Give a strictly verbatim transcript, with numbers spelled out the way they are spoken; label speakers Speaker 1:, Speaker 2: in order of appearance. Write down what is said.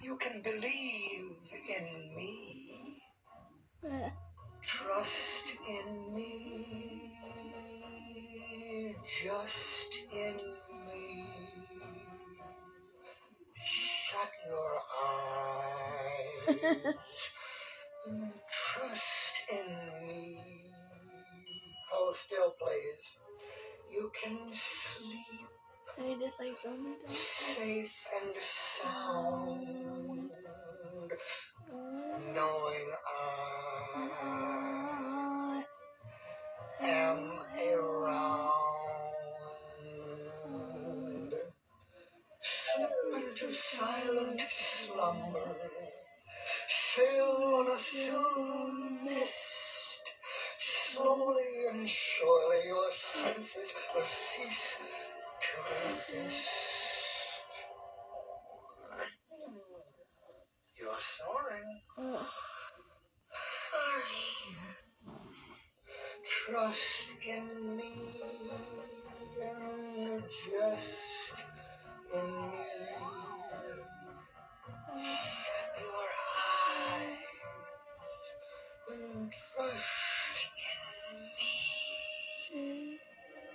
Speaker 1: You can believe in me. Uh. Trust in me. Just in me. Shut your eyes. Trust in me. Hold still, please. You can sleep.
Speaker 2: I just like something
Speaker 1: safe and sound, knowing I am around. Slip into silent slumber, sail on a silver mist. Slowly and surely your senses will cease to resist. You're snoring. Uh. Sorry. Trust in me.